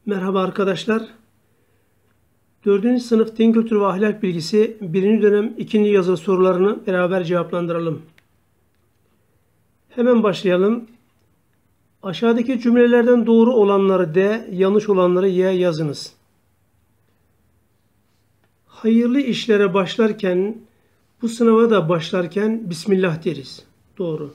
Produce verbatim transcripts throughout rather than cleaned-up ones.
Merhaba arkadaşlar. dördüncü sınıf Din Kültürü ve Ahlak Bilgisi birinci dönem ikinci yazılı sorularını beraber cevaplandıralım. Hemen başlayalım. Aşağıdaki cümlelerden doğru olanları D, yanlış olanları Y yazınız. Hayırlı işlere başlarken, bu sınava da başlarken Bismillah deriz. Doğru.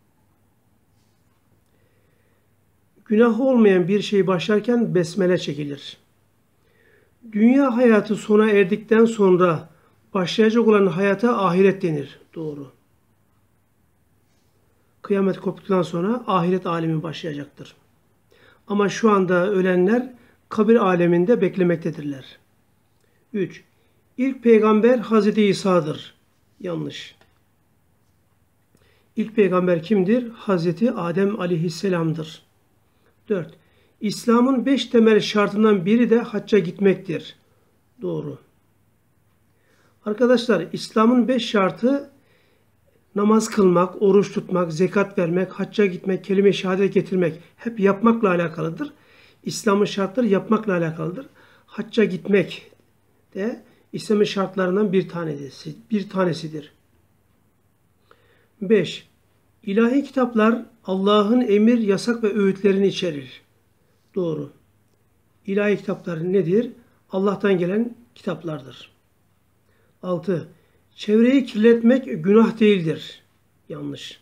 Günah olmayan bir şey başlarken besmele çekilir. Dünya hayatı sona erdikten sonra başlayacak olan hayata ahiret denir. Doğru. Kıyamet koptuktan sonra ahiret alemi başlayacaktır. Ama şu anda ölenler kabir aleminde beklemektedirler. üç. İlk peygamber Hazreti İsa'dır. Yanlış. İlk peygamber kimdir? Hazreti Adem aleyhisselam'dır. dört. İslam'ın beş temel şartından biri de hacca gitmektir. Doğru. Arkadaşlar, İslam'ın beş şartı namaz kılmak, oruç tutmak, zekat vermek, hacca gitmek, kelime-i şehadet getirmek hep yapmakla alakalıdır. İslam'ın şartları yapmakla alakalıdır. Hacca gitmek de İslam'ın şartlarından bir tanesi, bir tanesidir. beş. İlahi kitaplar Allah'ın emir, yasak ve öğütlerini içerir. Doğru. İlahi kitaplar nedir? Allah'tan gelen kitaplardır. altı. Çevreyi kirletmek günah değildir. Yanlış.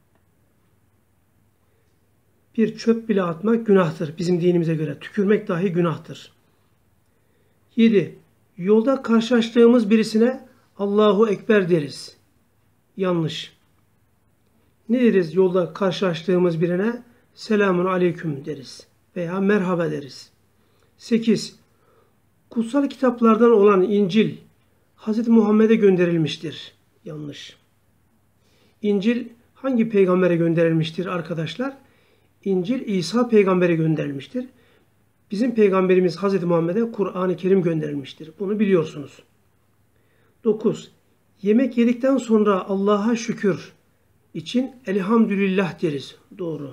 Bir çöp bile atmak günahtır bizim dinimize göre. Tükürmek dahi günahtır. yedi. Yolda karşılaştığımız birisine Allahu Ekber deriz. Yanlış. Ne deriz yolda karşılaştığımız birine? Selamun aleyküm deriz. Veya merhaba deriz. sekiz. Kutsal kitaplardan olan İncil Hazreti Muhammed'e gönderilmiştir. Yanlış. İncil hangi peygambere gönderilmiştir arkadaşlar? İncil İsa peygambere gönderilmiştir. Bizim peygamberimiz Hazreti Muhammed'e Kur'an-ı Kerim gönderilmiştir. Bunu biliyorsunuz. dokuz. Yemek yedikten sonra Allah'a şükür için elhamdülillah deriz. Doğru.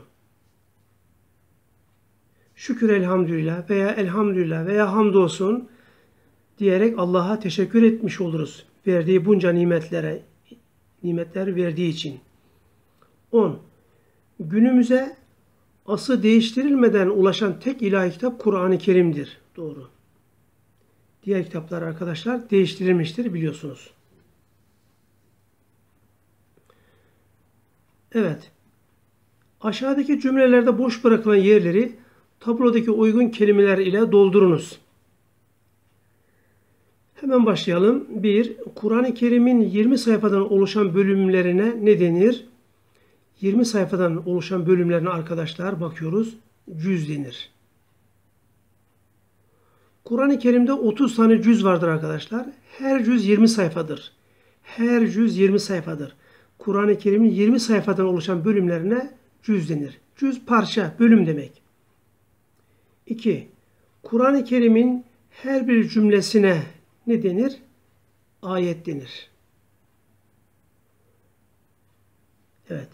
Şükür elhamdülillah veya elhamdülillah veya hamdolsun diyerek Allah'a teşekkür etmiş oluruz. Verdiği bunca nimetlere, nimetler verdiği için. on. Günümüze aslı değiştirilmeden ulaşan tek ilahi kitap Kur'an-ı Kerim'dir. Doğru. Diğer kitaplar arkadaşlar değiştirilmiştir biliyorsunuz. Evet. Aşağıdaki cümlelerde boş bırakılan yerleri tablodaki uygun kelimeler ile doldurunuz. Hemen başlayalım. bir. Kur'an-ı Kerim'in yirmi sayfadan oluşan bölümlerine ne denir? yirmi sayfadan oluşan bölümlerine arkadaşlar bakıyoruz. Cüz denir. Kur'an-ı Kerim'de otuz tane cüz vardır arkadaşlar. Her cüz yirmi sayfadır. Her cüz yirmi sayfadır. Kur'an-ı Kerim'in yirmi sayfadan oluşan bölümlerine cüz denir. Cüz parça, bölüm demek. iki. Kur'an-ı Kerim'in her bir cümlesine ne denir? Ayet denir. Evet.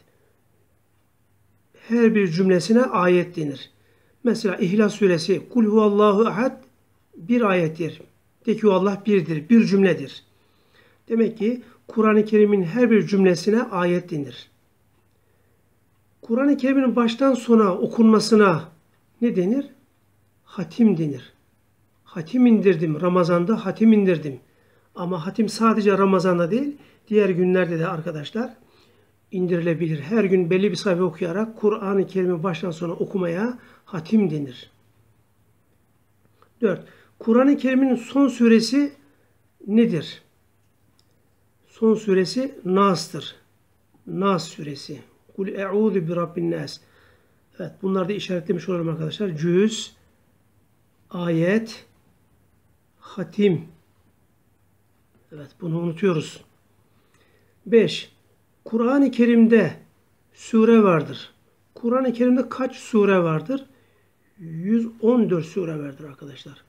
Her bir cümlesine ayet denir. Mesela İhlas suresi Kul huvallahu ahad bir ayettir. De ki Allah birdir, bir cümledir. Demek ki Kur'an-ı Kerim'in her bir cümlesine ayet denir. Kur'an-ı Kerim'in baştan sona okunmasına ne denir? Hatim denir. Hatim indirdim. Ramazan'da hatim indirdim. Ama hatim sadece Ramazan'da değil, diğer günlerde de arkadaşlar indirilebilir. Her gün belli bir sayfa okuyarak Kur'an-ı Kerim'i baştan sona okumaya hatim denir. dört. Kur'an-ı Kerim'in son suresi nedir? Son suresi Nas'tır. Nas suresi. Kul e'ûzü bi rabbin nas. Evet, bunları da işaretlemiş olalım arkadaşlar. Cüz, ayet, hatim. Evet, bunu unutuyoruz. beş. Kur'an-ı Kerim'de sure vardır. Kur'an-ı Kerim'de kaç sure vardır? yüz on dört sure vardır arkadaşlar.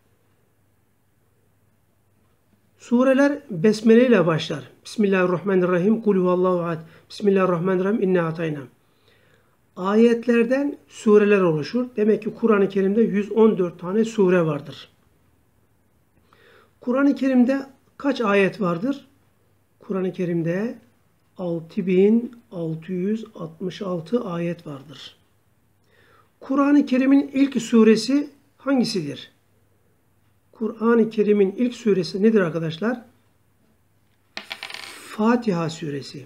Sureler besmele ile başlar. Bismillahirrahmanirrahim. Kul huvallahu ahad. Bismillahirrahmanirrahim. İnna atayna. Ayetlerden sureler oluşur. Demek ki Kur'an-ı Kerim'de yüz on dört tane sure vardır. Kur'an-ı Kerim'de kaç ayet vardır? Kur'an-ı Kerim'de altı bin altı yüz altmış altı ayet vardır. Kur'an-ı Kerim'in ilk suresi hangisidir? Kur'an-ı Kerim'in ilk suresi nedir arkadaşlar? Fatiha suresi.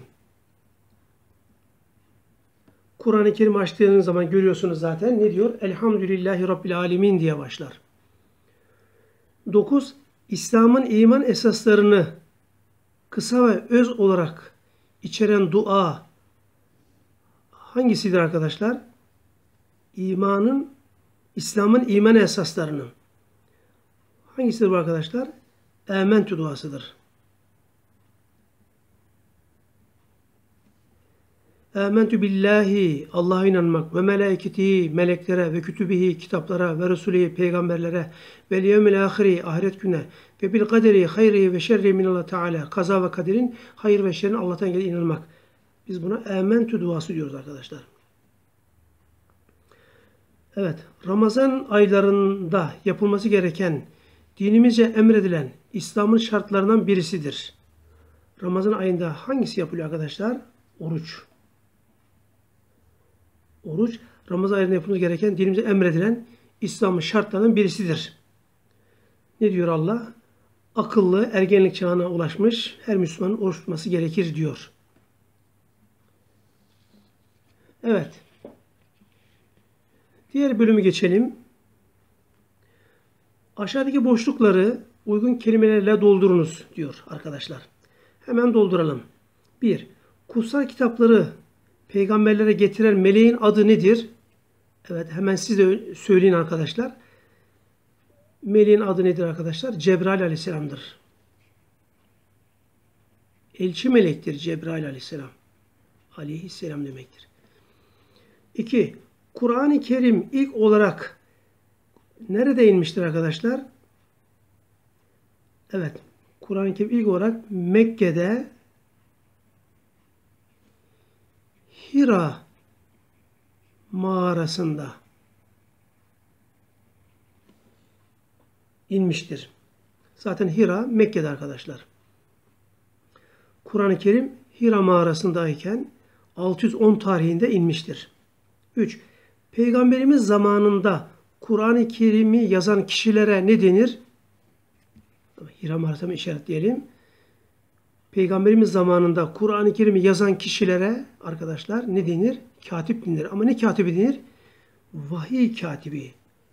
Kur'an-ı Kerim açtığınız zaman görüyorsunuz zaten ne diyor? Elhamdülillahi Rabbil Alemin diye başlar. dokuz. İslam'ın iman esaslarını kısa ve öz olarak içeren dua hangisidir arkadaşlar? İmanın, İslam'ın iman esaslarını. Hangisidir bu arkadaşlar? Âmentü duasıdır. Âmentü billahi, Allah'a inanmak ve melaiketihi, meleklere ve kütübihi, kitaplara ve resulihi, peygamberlere ve yevmil ahiri, ahiret güne ve bil kaderi, hayri ve şerri minallah Teala, kaza ve kaderin, hayır ve şerrin Allah'tan geldiğine inanmak. Biz buna âmentü duası diyoruz arkadaşlar. Evet, Ramazan aylarında yapılması gereken, dinimizce emredilen İslam'ın şartlarından birisidir. Ramazan ayında hangisi yapılıyor arkadaşlar? Oruç. Oruç, Ramazan ayında yapılması gereken, dinimize emredilen İslam'ın şartlarından birisidir. Ne diyor Allah? Akıllı, ergenlik çağına ulaşmış her Müslümanın oruç tutması gerekir diyor. Evet. Diğer bölümü geçelim. Aşağıdaki boşlukları uygun kelimelerle doldurunuz diyor arkadaşlar. Hemen dolduralım. bir. Kutsal kitapları peygamberlere getiren meleğin adı nedir? Evet, hemen siz de söyleyin arkadaşlar. Meleğin adı nedir arkadaşlar? Cebrail aleyhisselamdır. Elçi melektir Cebrail aleyhisselam. Aleyhisselam demektir. iki. Kur'an-ı Kerim ilk olarak nerede inmiştir arkadaşlar? Evet. Kur'an-ı Kerim ilk olarak Mekke'de Hira mağarasında inmiştir. Zaten Hira Mekke'de arkadaşlar. Kur'an-ı Kerim Hira mağarasındayken altı yüz on tarihinde inmiştir. üç. Peygamberimiz zamanında Kur'an-ı Kerim'i yazan kişilere ne denir? Hira mağarasına işaretleyelim. Peygamberimiz zamanında Kur'an-ı Kerim'i yazan kişilere arkadaşlar ne denir? Katip denir. Ama ne katibi denir? Vahiy katibi.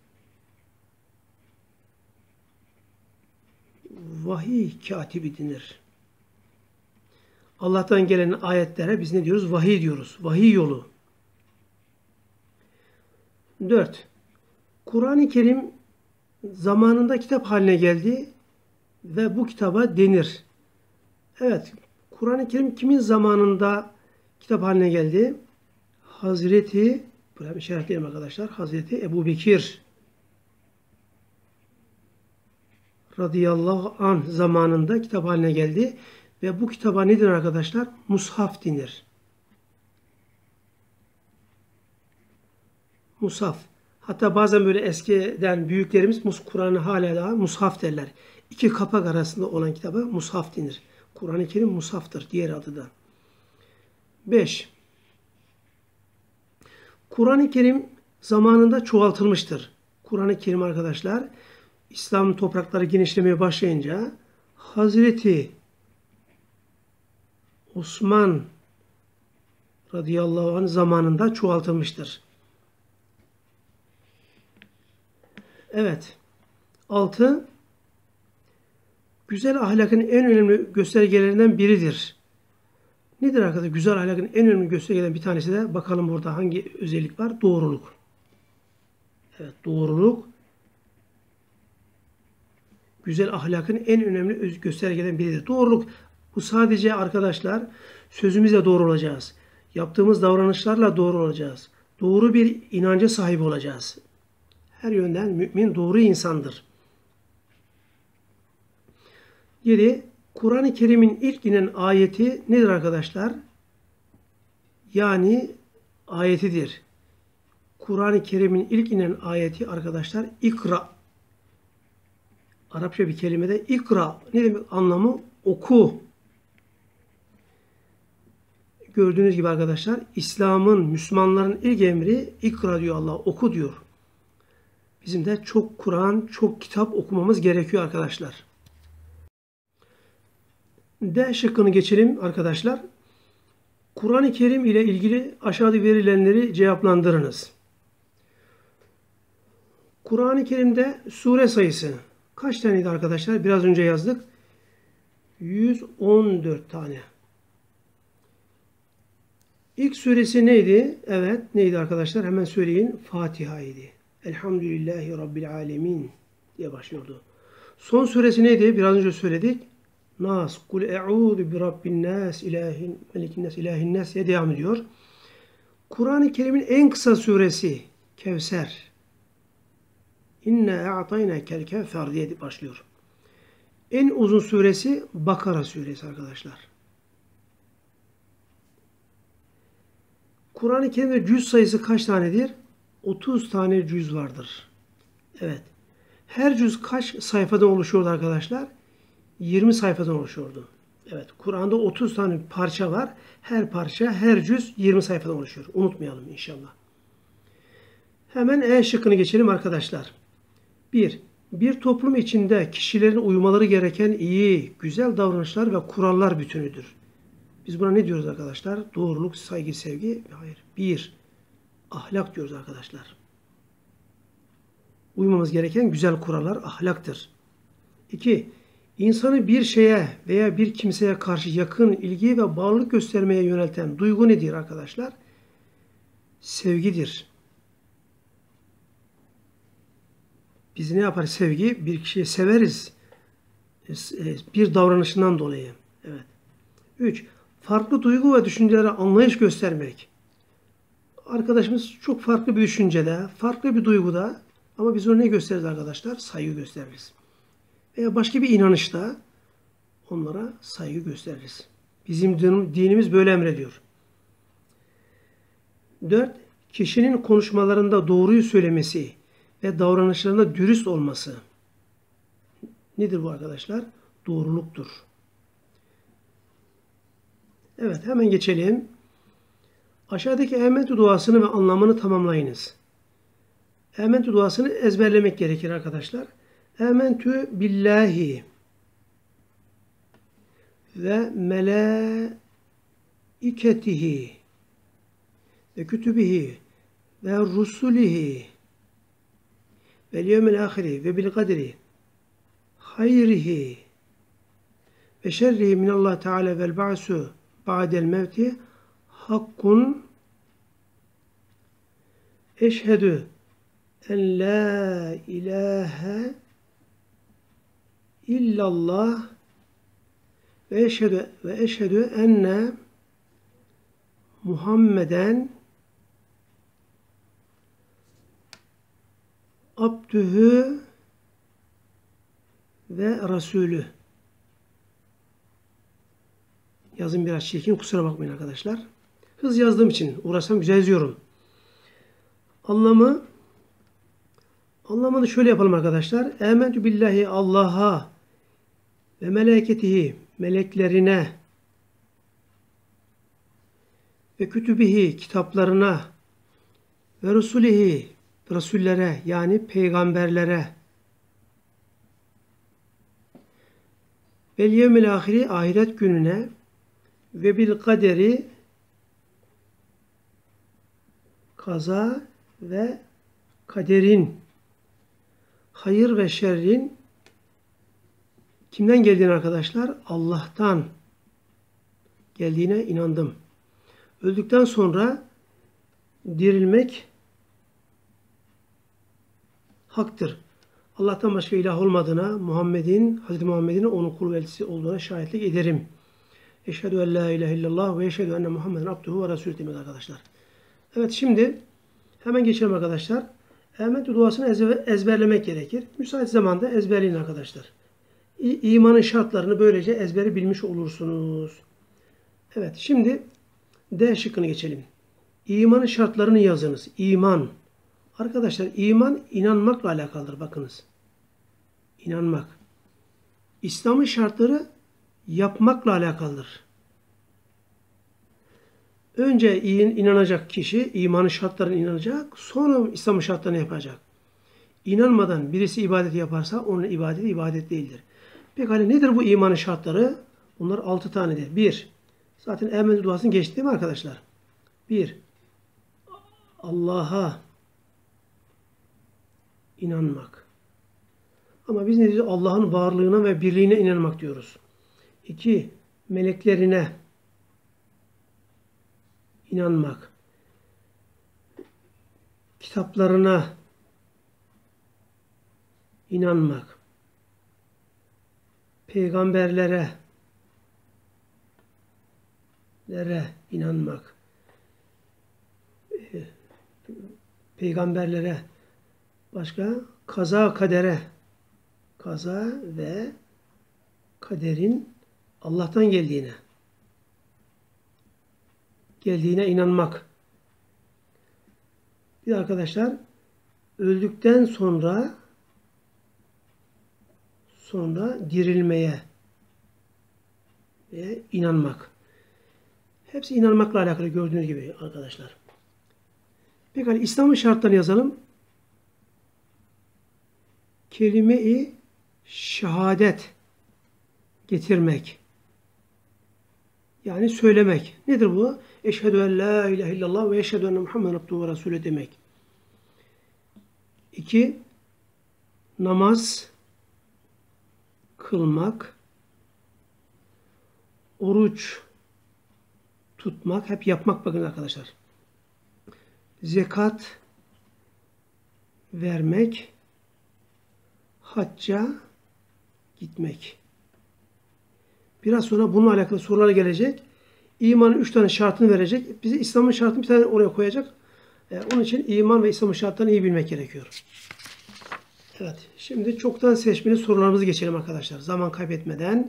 Vahiy katibi denir. Allah'tan gelen ayetlere biz ne diyoruz? Vahiy diyoruz. Vahiy yolu. dört. Kur'an-ı Kerim zamanında kitap haline geldi ve bu kitaba denir. Evet, Kur'an-ı Kerim kimin zamanında kitap haline geldi? Hazreti, buraya işaretleyelim arkadaşlar, Hazreti Ebu Bekir radıyallahu anh zamanında kitap haline geldi ve bu kitaba nedir arkadaşlar? Mushaf denir. Mushaf. Hatta bazen böyle eskiden büyüklerimiz Kur'an'ı hala daha mushaf derler. İki kapak arasında olan kitaba mushaf denir. Kur'an-ı Kerim mushaftır. Diğer adı da. beş. Kur'an-ı Kerim zamanında çoğaltılmıştır. Kur'an-ı Kerim arkadaşlar İslam toprakları genişlemeye başlayınca Hazreti Osman radıyallahu anh zamanında çoğaltılmıştır. Evet. altı. Güzel ahlakın en önemli göstergelerinden biridir. Nedir arkadaşlar? Güzel ahlakın en önemli göstergelerinden bir tanesi de bakalım burada hangi özellik var? Doğruluk. Evet, doğruluk. Güzel ahlakın en önemli göstergelerinden biridir. Doğruluk. Bu sadece arkadaşlar sözümüzle doğru olacağız. Yaptığımız davranışlarla doğru olacağız. Doğru bir inanca sahip olacağız. Her yönden mümin doğru insandır. yedi. Kur'an-ı Kerim'in ilk inen ayeti nedir arkadaşlar? Yani ayetidir. Kur'an-ı Kerim'in ilk inen ayeti arkadaşlar ikra. Arapça bir kelimede ikra. Ne demek anlamı? Oku. Gördüğünüz gibi arkadaşlar İslam'ın, Müslümanların ilk emri ikra diyor Allah. Oku diyor. Bizim de çok Kur'an, çok kitap okumamız gerekiyor arkadaşlar. D şıkkını geçelim arkadaşlar. Kur'an-ı Kerim ile ilgili aşağıda verilenleri cevaplandırınız. Kur'an-ı Kerim'de sure sayısı kaç taneydi arkadaşlar? Biraz önce yazdık. yüz on dört tane. İlk suresi neydi? Evet, neydi arkadaşlar? Hemen söyleyin. Fatiha idi. Elhamdülillahi Rabbil Alemin diye başlıyordu. Son suresi neydi? Biraz önce söyledik. Nas, kul e'udu bi rabbin nas, ilahin, melikin nas, ilahin nas diye devam ediyor. Kur'an-ı Kerim'in en kısa suresi Kevser. İnne a'taynakel kevfer diye başlıyor. En uzun suresi Bakara suresi arkadaşlar. Kur'an-ı Kerim'de cüz sayısı kaç tanedir? otuz tane cüz vardır. Evet. Her cüz kaç sayfadan oluşuyordu arkadaşlar? yirmi sayfadan oluşuyordu. Evet. Kur'an'da otuz tane parça var. Her parça, her cüz yirmi sayfadan oluşuyor. Unutmayalım inşallah. Hemen E şıkkını geçelim arkadaşlar. bir. Bir toplum içinde kişilerin uymaları gereken iyi, güzel davranışlar ve kurallar bütünüdür. Biz buna ne diyoruz arkadaşlar? Doğruluk, saygı, sevgi. Hayır. Bir. Ahlak diyoruz arkadaşlar. Uymamız gereken güzel kurallar ahlaktır. İki. İnsanı bir şeye veya bir kimseye karşı yakın ilgi ve bağlılık göstermeye yönelten duygu nedir arkadaşlar? Sevgidir. Biz ne yapar sevgi? Bir kişiyi severiz. Bir davranışından dolayı. Evet. Üç. Farklı duygu ve düşüncelere anlayış göstermek. Arkadaşımız çok farklı bir düşüncede, farklı bir duyguda ama biz ona ne gösteririz arkadaşlar? Saygı gösteririz. Veya başka bir inanışta onlara saygı gösteririz. Bizim dinimiz böyle emrediyor. Dört. Kişinin konuşmalarında doğruyu söylemesi ve davranışlarında dürüst olması. Nedir bu arkadaşlar? Doğruluktur. Evet, hemen geçelim. Aşağıdaki Ementü duasını ve anlamını tamamlayınız. Ementü duasını ezberlemek gerekir arkadaşlar. Ementü billahi ve melaiketihi ve kütübihi ve rusulihi ve yevmil ahiri ve bil kadri hayrihi ve şerrihi minallah teala vel ba'su ba'del mevti hakkun eşhedü en la ilahe illallah ve eşhedü ve eşhedü enne Muhammeden abdühü ve Resulü. Yazım biraz çirkin, kusura bakmayın arkadaşlar. Hız yazdığım için uğraşsam güzel yazıyorum. Anlamı anlamını şöyle yapalım arkadaşlar. Ementü billahi Allah'a ve meleketihi meleklerine ve kütübihi kitaplarına ve rusulihi rasullere yani peygamberlere ve yevmil ahiri ahiret gününe ve bil kaderi kaza ve kaderin hayır ve şerrin kimden geldiğine arkadaşlar? Allah'tan geldiğine inandım. Öldükten sonra dirilmek haktır. Allah'tan başka ilah olmadığına, Muhammed'in, Hazreti Muhammed'in onun kul ve elçisi olduğuna şahitlik ederim. Eşhedü en la ilahe illallah ve eşhedü enne Muhammeden abduhu ve resulü demek arkadaşlar. Evet, şimdi hemen geçelim arkadaşlar. Ementü duasını ezberlemek gerekir. Müsait zamanda ezberleyin arkadaşlar. İmanın şartlarını böylece ezberi bilmiş olursunuz. Evet, şimdi D şıkkını geçelim. İmanın şartlarını yazınız. İman. Arkadaşlar iman inanmakla alakalıdır. Bakınız. İnanmak. İslam'ın şartları yapmakla alakalıdır. Önce inanacak kişi, imanın şartlarına inanacak, sonra İslam'ın şartlarını yapacak. İnanmadan birisi ibadet yaparsa onun ibadeti ibadet değildir. Pekala nedir bu imanın şartları? Bunlar altı tanedir. Bir, zaten Emen duasını geçti değil mi arkadaşlar? Bir, Allah'a inanmak. Ama biz ne diyoruz? Allah'ın varlığına ve birliğine inanmak diyoruz. İki, meleklerine inanmak. Kitaplarına inanmak. Peygamberlere lere inanmak. Peygamberlere başka kaza kadere kaza ve kaderin Allah'tan geldiğine geldiğine inanmak. Bir arkadaşlar öldükten sonra sonra dirilmeye ve inanmak. Hepsi inanmakla alakalı gördüğünüz gibi arkadaşlar. Pekala İslam'ın şartlarını yazalım. Kelime-i şehadet getirmek. Yani söylemek. Nedir bu? Eşhedü en la ilahe illallah ve eşhedü enne Muhammeden abduhu ve resulü demek. İki, namaz kılmak, oruç tutmak, hep yapmak bakın arkadaşlar. Zekat vermek, hacca gitmek. Biraz sonra bununla alakalı sorular gelecek. İmanın üç tane şartını verecek. Bize İslam'ın şartını bir tane oraya koyacak. Ee, onun için iman ve İslam'ın şartlarını iyi bilmek gerekiyor. Evet. Şimdi çoktan seçmeli sorularımızı geçelim arkadaşlar. Zaman kaybetmeden.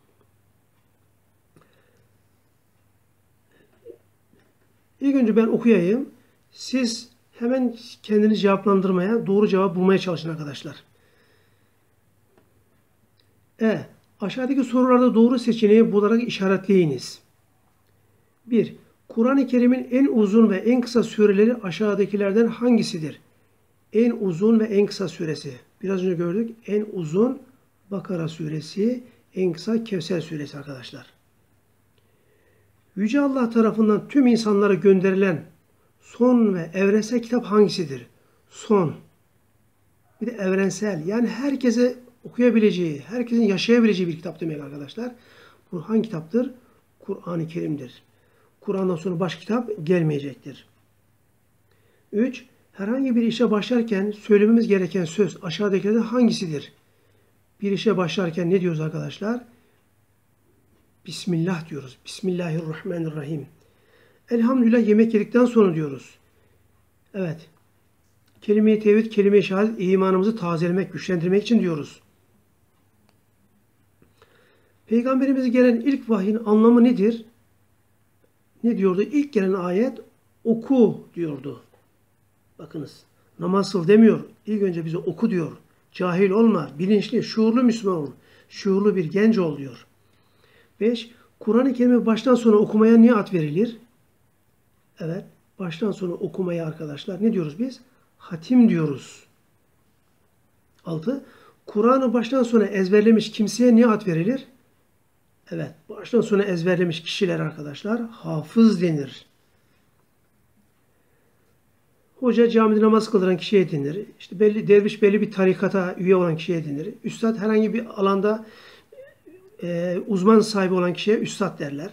İlk önce ben okuyayım. Siz hemen kendini cevaplandırmaya, doğru cevap bulmaya çalışın arkadaşlar. E. Aşağıdaki sorularda doğru seçeneği bularak işaretleyiniz. bir. Kur'an-ı Kerim'in en uzun ve en kısa sureleri aşağıdakilerden hangisidir? En uzun ve en kısa suresi. Biraz önce gördük. En uzun Bakara suresi, en kısa Kevser suresi arkadaşlar. Yüce Allah tarafından tüm insanlara gönderilen son ve evrensel kitap hangisidir? Son. Bir de evrensel. Yani herkese okuyabileceği, herkesin yaşayabileceği bir kitap demek arkadaşlar. Bu hangi kitaptır? Kur'an-ı Kerim'dir. Kur'an'dan sonra başka kitap gelmeyecektir. üç. Herhangi bir işe başlarken söylememiz gereken söz aşağıdakilerden hangisidir? Bir işe başlarken ne diyoruz arkadaşlar? Bismillah diyoruz. Bismillahirrahmanirrahim. Elhamdülillah yemek yedikten sonra diyoruz. Evet. Kelime-i tevhid, kelime-i şehadet imanımızı tazelemek, güçlendirmek için diyoruz. Peygamberimize gelen ilk vahyin anlamı nedir? Ne diyordu? İlk gelen ayet oku diyordu. Bakınız. Namaz kıl demiyor. İlk önce bize oku diyor. Cahil olma. Bilinçli, şuurlu Müslüman ol. Şuurlu bir genç ol diyor. beş. Kur'an-ı Kerim'i baştan sona okumaya niye ad verilir? Evet. Baştan sona okumaya arkadaşlar ne diyoruz biz? Hatim diyoruz. altı. Kur'an'ı baştan sona ezberlemiş kimseye niye ad verilir? Evet. Baştan sona ezberlemiş kişiler arkadaşlar hafız denir. Hoca camide namaz kıldıran kişiye denir. İşte belli, derviş belli bir tarikata üye olan kişiye denir. Üstad herhangi bir alanda e, uzman sahibi olan kişiye üstad derler.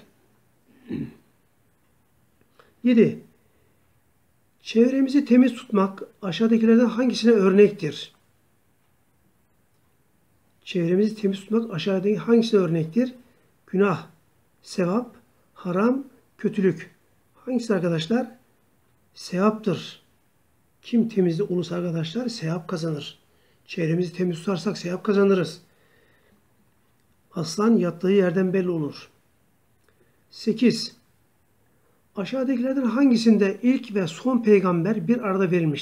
yedi. Çevremizi temiz tutmak aşağıdakilerden hangisine örnektir? Çevremizi temiz tutmak aşağıdaki hangisine örnektir? Günah, sevap, haram, kötülük. Hangisi arkadaşlar? Sevaptır. Kim temizli olursa arkadaşlar sevap kazanır. Çevremizi temiz tutarsak sevap kazanırız. Aslan yattığı yerden belli olur. sekiz. Aşağıdakilerden hangisinde ilk ve son peygamber bir arada verilmiştir?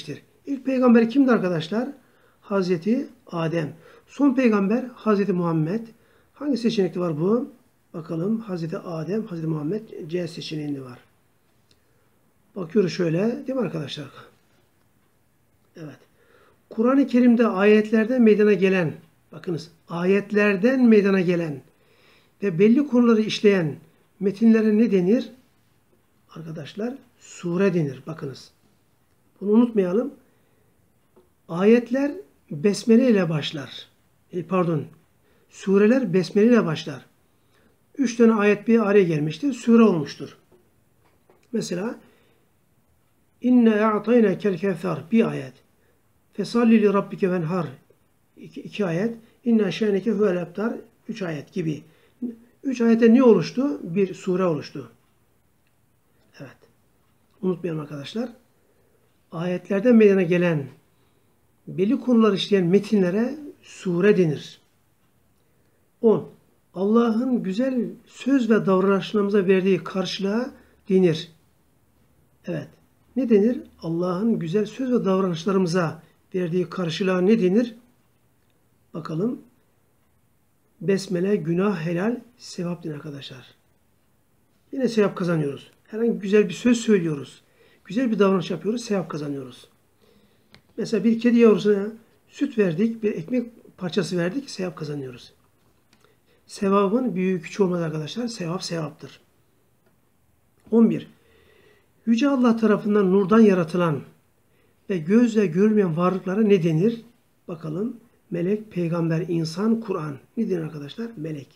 İlk peygamber kimdi arkadaşlar? Hazreti Adem. Son peygamber Hazreti Muhammed. Hangi seçenekte var bu? Bakalım. Hazreti Adem, Hazreti Muhammed C seçeneğinde var. Bakıyoruz şöyle. Değil mi arkadaşlar? Evet. Kur'an-ı Kerim'de ayetlerden meydana gelen, bakınız, ayetlerden meydana gelen ve belli konuları işleyen metinlere ne denir? Arkadaşlar, sure denir. Bakınız. Bunu unutmayalım. Ayetler besmele ile başlar. E, pardon. Sureler besmele ile başlar. Üç tane ayet bir araya gelmiştir. Sure olmuştur. Mesela İnne a'tayna kel kevser bir ayet. Fesalli li rabbike venhar iki, iki ayet. İnne şeneke huvel ebtar üç ayet gibi. Üç ayette ne oluştu? Bir sure oluştu. Evet. Unutmayalım arkadaşlar. Ayetlerden meydana gelen belli konular işleyen metinlere sure denir. on. Allah'ın güzel söz ve davranışlarımıza verdiği karşılığa denir. Evet. Ne denir? Allah'ın güzel söz ve davranışlarımıza verdiği karşılığa ne denir? Bakalım. Besmele, günah, helal, sevap denir arkadaşlar. Yine sevap kazanıyoruz. Herhangi güzel bir söz söylüyoruz. Güzel bir davranış yapıyoruz, sevap kazanıyoruz. Mesela bir kedi yavrusuna süt verdik, bir ekmek parçası verdik, sevap kazanıyoruz. Sevabın büyüğü küçüğü olmaz arkadaşlar. Sevap sevaptır. on bir. Yüce Allah tarafından nurdan yaratılan ve gözle görülmeyen varlıklara ne denir? Bakalım. Melek, peygamber, insan, Kur'an. Ne denir arkadaşlar? Melek.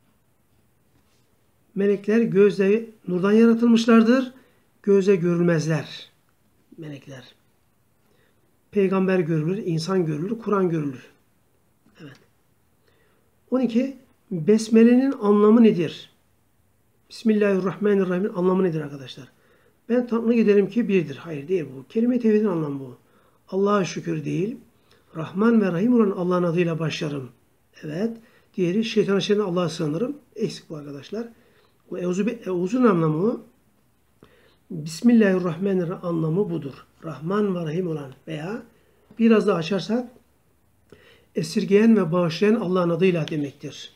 Melekler gözle nurdan yaratılmışlardır. Gözle görülmezler. Melekler. Peygamber görülür, insan görülür, Kur'an görülür. Evet. on iki. Besmele'nin anlamı nedir? Bismillahirrahmanirrahim'in anlamı nedir arkadaşlar? Ben tanrı ederim ki birdir. Hayır değil bu. Kelime-i tevhidin anlamı bu. Allah'a şükür değil. Rahman ve Rahim olan Allah'ın adıyla başlarım. Evet. Diğeri şeytan şerrinden Allah'a sığınırım. Eksik bu arkadaşlar. Bu Euzun anlamı Bismillahirrahmanirrahim anlamı budur. Rahman ve Rahim olan veya biraz daha açarsak esirgeyen ve bağışlayan Allah'ın adıyla demektir.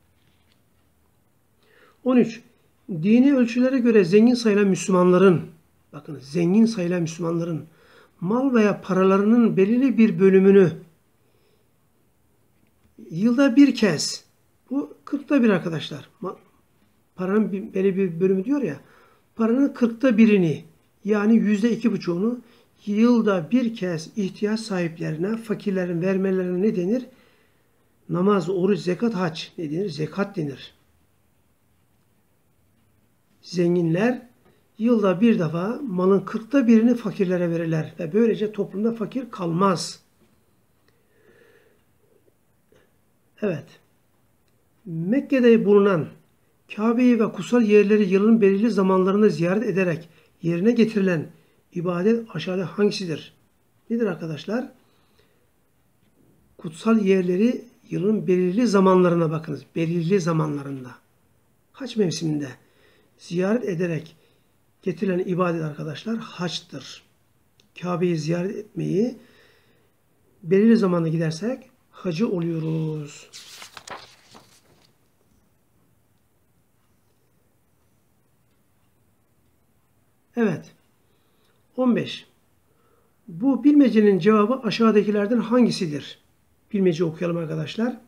on üç. Dini ölçülere göre zengin sayılan Müslümanların, bakın zengin sayılan Müslümanların mal veya paralarının belirli bir bölümünü yılda bir kez, bu kırkta bir arkadaşlar, paranın belirli bir bölümü diyor ya, paranın kırkta birini yani yüzde iki buçuğunu yılda bir kez ihtiyaç sahiplerine, fakirlerin vermelerine ne denir? Namaz, oruç, zekat, hac ne denir? Zekat denir. Zenginler yılda bir defa malın kırkta birini fakirlere verirler ve böylece toplumda fakir kalmaz. Evet. Mekke'de bulunan Kabe'yi ve kutsal yerleri yılın belirli zamanlarında ziyaret ederek yerine getirilen ibadet aşağıda hangisidir? Nedir arkadaşlar? Kutsal yerleri yılın belirli zamanlarına bakınız. Belirli zamanlarında. Hac mevsiminde ziyaret ederek getirilen ibadet arkadaşlar haçtır. Kabe'yi ziyaret etmeyi belirli zamanda gidersek hacı oluyoruz. Evet. on beş. Bu bilmecenin cevabı aşağıdakilerden hangisidir? Bilmece okuyalım arkadaşlar.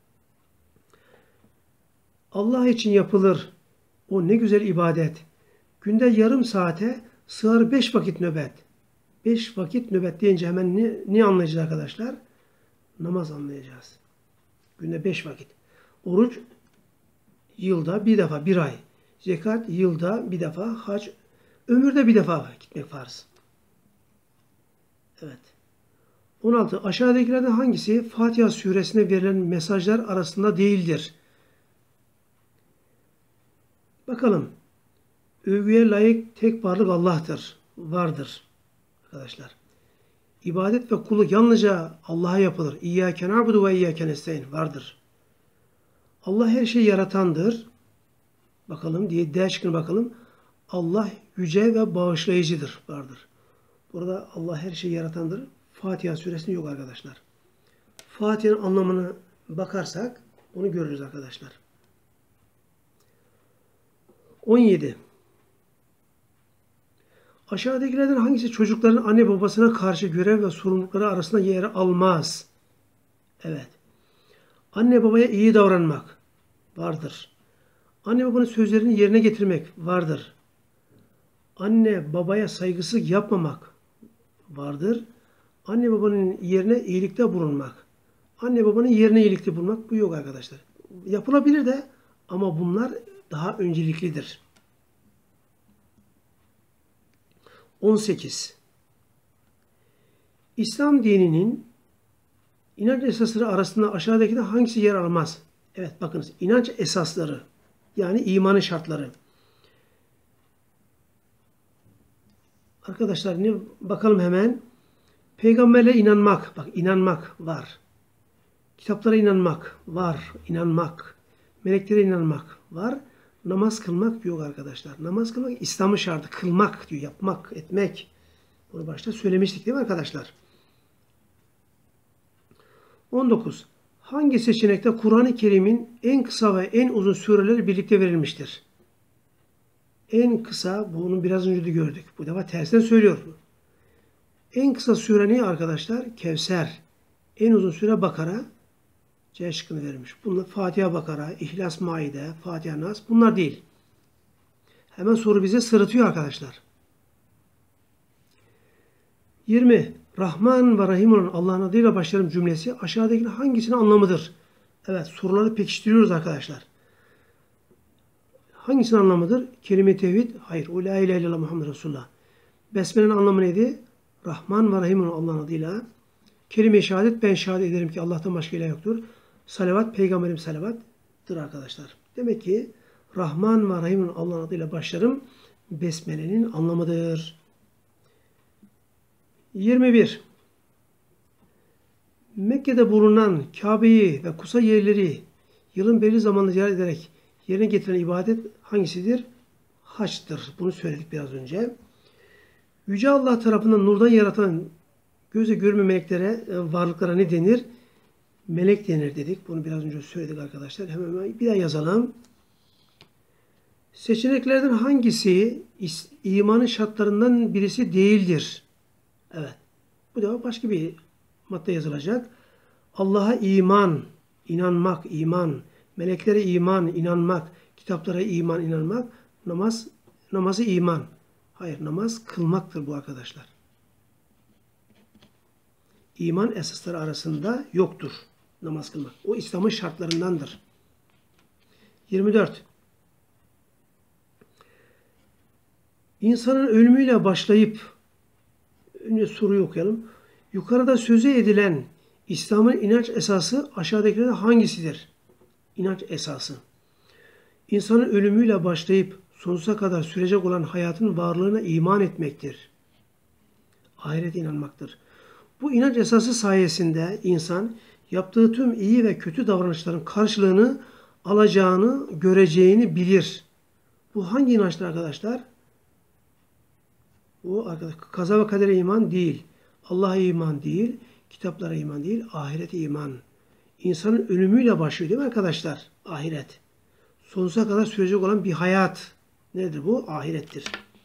Allah için yapılır o ne güzel ibadet. Günde yarım saate sığar beş vakit nöbet. Beş vakit nöbet deyince hemen ne, ne anlayacağız arkadaşlar? Namaz anlayacağız. Günde beş vakit. Oruç yılda bir defa, bir ay. Zekat yılda bir defa, hac ömürde bir defa gitmek farz. Evet. on altı. Aşağıdakilerden hangisi Fatiha suresinde verilen mesajlar arasında değildir? Bakalım. Övgüye layık tek varlık Allah'tır. Vardır. Arkadaşlar. İbadet ve kulluk yalnızca Allah'a yapılır. İyyâke na'budu ve iyyâke nestaîn. Vardır. Allah her şeyi yaratandır. Bakalım diye D şıkkına bakalım. Allah yüce ve bağışlayıcıdır. Vardır. Burada Allah her şeyi yaratandır. Fatiha suresinde yok arkadaşlar. Fatiha'nın anlamını bakarsak onu görürüz arkadaşlar. on yedi. Aşağıdakilerden hangisi çocukların anne babasına karşı görev ve sorumlulukları arasında yer almaz? Evet. Anne babaya iyi davranmak vardır. Anne babanın sözlerini yerine getirmek vardır. Anne babaya saygısızlık yapmamak vardır. Anne babanın yerine iyilikte bulunmak. Anne babanın yerine iyilikte bulunmak, bu yok arkadaşlar. Yapılabilir de ama bunlar daha önceliklidir. on sekiz. İslam dininin inanç esasları arasında aşağıdakilerden hangisi yer almaz? Evet, bakınız, inanç esasları, yani imanın şartları. Arkadaşlar ne bakalım hemen. Peygamberlere inanmak, bak inanmak var. Kitaplara inanmak var, inanmak. Meleklere inanmak var. Namaz kılmak yok arkadaşlar. Namaz kılmak İslam'ın şartı. Kılmak diyor, yapmak, etmek. Bunu başta söylemiştik değil mi arkadaşlar? on dokuz. Hangi seçenekte Kur'an-ı Kerim'in en kısa ve en uzun sureleri birlikte verilmiştir? En kısa, bunu biraz önce de gördük. Bu defa tersten söylüyor. En kısa sure ne arkadaşlar? Kevser. En uzun sure Bakara. C şıkkını vermiş. Bunlar Fatiha, Bakara, İhlas, Maide, Fatiha, Nas. Bunlar değil. Hemen soru bize sırıtıyor arkadaşlar. yirmi. Rahman ve Rahim olan Allah'ın adıyla başlarım cümlesi aşağıdaki hangisinin anlamıdır? Evet, soruları pekiştiriyoruz arkadaşlar. Hangisinin anlamıdır? Kelime-i tevhid. Hayır. O la ilahe illallah Muhammed Resulullah. Besmele'nin anlamı neydi? Rahman ve Rahim olan Allah'ın adıyla. Kelime-i şehadet. Ben şehadet ederim ki Allah'tan başka ilah yoktur. Salavat. Peygamberim salavattır arkadaşlar. Demek ki Rahman ve Rahim olan Allah'ın adıyla başlarım Besmele'nin anlamıdır. yirmi bir. Mekke'de bulunan Kabe'yi ve kutsal yerleri yılın belli zamanında ziyaret ederek yerine getiren ibadet hangisidir? Haçtır. Bunu söyledik biraz önce. Yüce Allah tarafından nurdan yaratan göze görme meleklere, varlıklara ne denir? Melek denir dedik. Bunu biraz önce söyledik arkadaşlar. Hemen bir daha yazalım. Seçeneklerden hangisi imanın şartlarından birisi değildir? Evet. Bu da başka bir madde yazılacak. Allah'a iman, inanmak, iman, meleklere iman, inanmak, kitaplara iman, inanmak, namaz, namazı iman. Hayır, namaz kılmaktır bu arkadaşlar. İman esasları arasında yoktur namaz kılmak. O İslam'ın şartlarındandır. yirmi dört. İnsanın ölümüyle başlayıp, önce soruyu okuyalım. Yukarıda sözü edilen İslam'ın inanç esası aşağıdakilerden hangisidir? İnanç esası. İnsanın ölümüyle başlayıp sonsuza kadar sürecek olan hayatın varlığına iman etmektir. Ahirete inanmaktır. Bu inanç esası sayesinde insan yaptığı tüm iyi ve kötü davranışların karşılığını alacağını, göreceğini bilir. Bu hangi inançtır arkadaşlar? Bu arkadaşlar kaza ve kadere iman değil. Allah'a iman değil. Kitaplara iman değil. Ahirete iman. İnsanın ölümüyle başlıyor değil mi arkadaşlar? Ahiret. Sonsuza kadar sürecek olan bir hayat. Nedir bu? Ahirettir.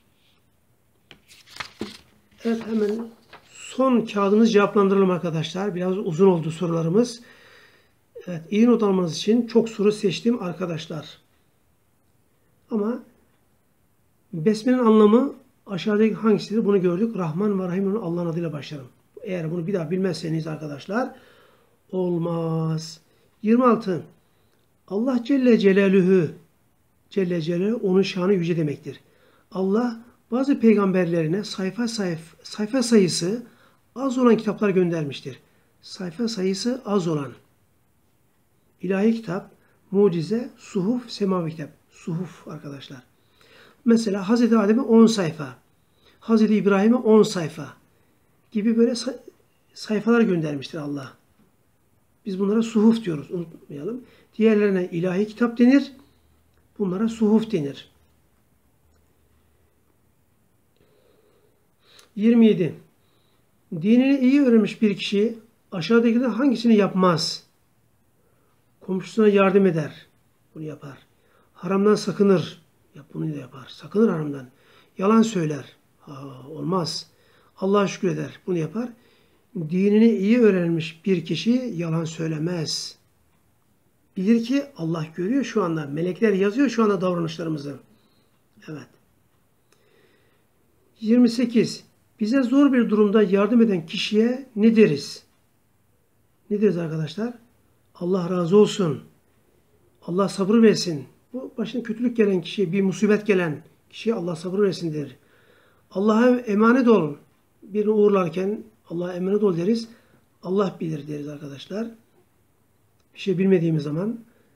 Evet, hemen son kağıdımızı cevaplandıralım arkadaşlar. Biraz uzun oldu sorularımız. Evet, iyi not almanız için çok soru seçtim arkadaşlar. Ama Besmele'nin anlamı aşağıdaki hangisidir? Bunu gördük. Rahman ve Rahim olan Allah'ın adıyla başlarım. Eğer bunu bir daha bilmezseniz arkadaşlar olmaz. yirmi altı. Allah Celle Celaluhu, Celle Celaluhu onun şanı yüce demektir. Allah bazı peygamberlerine sayfa sayf, sayfa sayısı az olan kitaplar göndermiştir. Sayfa sayısı az olan. İlahi kitap, mucize, suhuf, semavi kitap. Suhuf arkadaşlar. Mesela Hazreti Adem'e on sayfa, Hazreti İbrahim'e on sayfa gibi böyle say sayfalar göndermiştir Allah. Biz bunlara suhuf diyoruz, unutmayalım. Diğerlerine ilahi kitap denir, bunlara suhuf denir. yirmi yedi. Dinini iyi öğrenmiş bir kişi aşağıdakilerden hangisini yapmaz? Komşusuna yardım eder. Bunu yapar. Haramdan sakınır. Yap, bunu da yapar. Sakınır haramdan. Yalan söyler. Ha, olmaz. Allah'a şükreder. Bunu yapar. Dinini iyi öğrenmiş bir kişi yalan söylemez. Bilir ki Allah görüyor şu anda. Melekler yazıyor şu anda davranışlarımızı. Evet. yirmi sekiz. Bize zor bir durumda yardım eden kişiye ne deriz? Ne deriz arkadaşlar? Allah razı olsun. Allah sabır versin. Bu başına kötülük gelen kişiye, bir musibet gelen kişiye Allah sabır versin der. Allah'a emanet olun. Birini uğurlarken Allah'a emanet ol deriz. Allah bilir deriz arkadaşlar. Bir şey bilmediğimiz zaman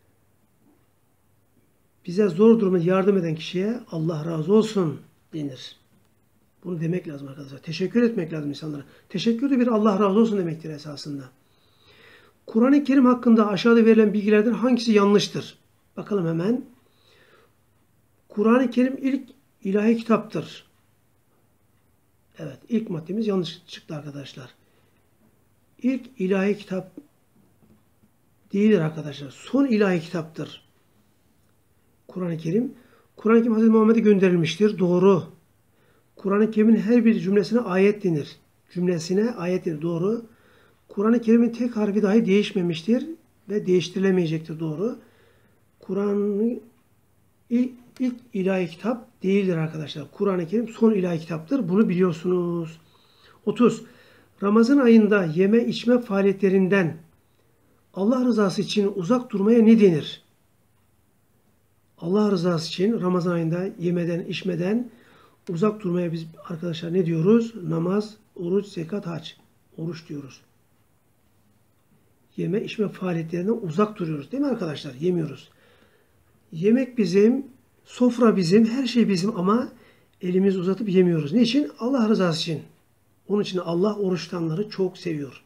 bize zor durumda yardım eden kişiye Allah razı olsun denir. Bunu demek lazım arkadaşlar. Teşekkür etmek lazım insanlara. Teşekkür de bir Allah razı olsun demektir esasında. Kur'an-ı Kerim hakkında aşağıda verilen bilgilerden hangisi yanlıştır? Bakalım hemen. Kur'an-ı Kerim ilk ilahi kitaptır. Evet, ilk maddemiz yanlış çıktı arkadaşlar. İlk ilahi kitap değildir arkadaşlar. Son ilahi kitaptır. Kur'an-ı Kerim. Kur'an-ı Kerim Hazreti Muhammed'e gönderilmiştir. Doğru. Kur'an-ı Kerim'in her bir cümlesine ayet denir. Cümlesine ayet denir. Doğru. Kur'an-ı Kerim'in tek harfi dahi değişmemiştir ve değiştirilemeyecektir. Doğru. Kur'an'ın ilk, ilk ilahi kitap değildir arkadaşlar. Kur'an-ı Kerim son ilahi kitaptır. Bunu biliyorsunuz. otuz. Ramazan ayında yeme içme faaliyetlerinden Allah rızası için uzak durmaya ne denir? Allah rızası için Ramazan ayında yemeden, içmeden uzak durmaya biz arkadaşlar ne diyoruz? Namaz, oruç, zekat, hac. Oruç diyoruz. Yeme içme faaliyetlerinden uzak duruyoruz. Değil mi arkadaşlar? Yemiyoruz. Yemek bizim, sofra bizim, her şey bizim ama elimizi uzatıp yemiyoruz. Niçin? Allah rızası için. Onun için Allah oruç tutanları çok seviyor.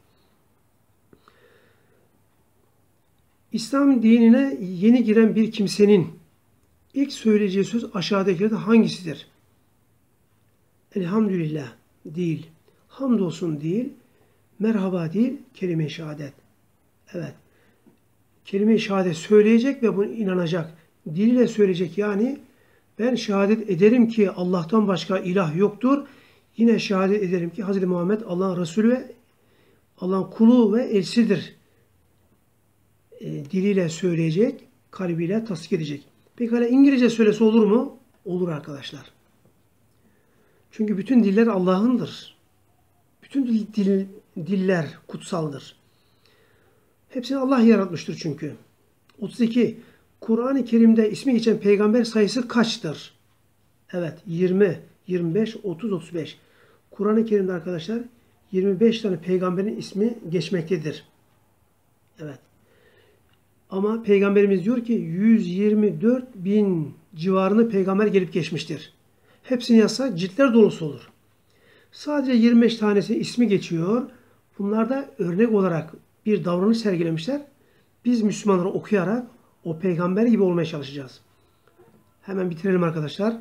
İslam dinine yeni giren bir kimsenin ilk söyleyeceği söz aşağıdakilerden hangisidir? Elhamdülillah değil. Hamdolsun değil. Merhaba değil. Kelime-i şehadet. Evet. Kelime-i şehadet söyleyecek ve bunu inanacak. Diliyle söyleyecek yani ben şehadet ederim ki Allah'tan başka ilah yoktur. Yine şehadet ederim ki Hz. Muhammed Allah'ın Resulü ve Allah'ın kulu ve elçisidir. E, diliyle söyleyecek, kalbiyle tasdik edecek. Pekala İngilizce söylese olur mu? Olur arkadaşlar. Çünkü bütün diller Allah'ındır. Bütün dil, dil, diller kutsaldır. Hepsini Allah yaratmıştır çünkü. otuz iki. Kur'an-ı Kerim'de ismi geçen peygamber sayısı kaçtır? Evet, yirmi, yirmi beş, otuz, otuz beş. Kur'an-ı Kerim'de arkadaşlar yirmi beş tane peygamberin ismi geçmektedir. Evet. Ama peygamberimiz diyor ki yüz yirmi dört bin civarında peygamber gelip geçmiştir. Hepsini yazsa ciltler dolusu olur. Sadece yirmi beş tanesi ismi geçiyor. Bunlar da örnek olarak bir davranış sergilemişler. Biz Müslümanları okuyarak o peygamber gibi olmaya çalışacağız. Hemen bitirelim arkadaşlar.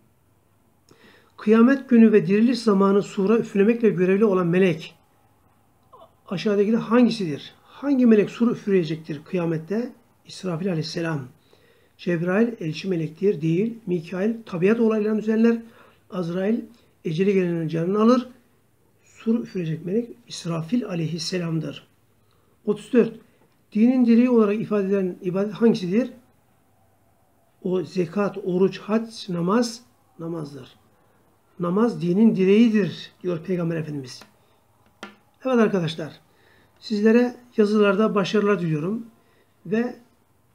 Kıyamet günü ve diriliş zamanı sura üflemekle görevli olan melek aşağıdaki de hangisidir? Hangi melek sur üfleyecektir kıyamette? İsrafil aleyhisselam. Cebrail elçi melektir. Değil. Mikail tabiat olaylarını düzenler. Azrail eceli gelenin canını alır. Sur üfleyecek melek İsrafil aleyhisselamdır. otuz dört. Dinin direği olarak ifade edilen ibadet hangisidir? O zekat, oruç, hac, namaz, namazdır. Namaz dinin direğidir diyor Peygamber Efendimiz. Evet arkadaşlar, sizlere yazılarda başarılar diliyorum ve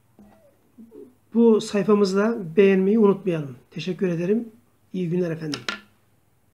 bu sayfamızı da beğenmeyi unutmayalım. Teşekkür ederim. İyi günler efendim.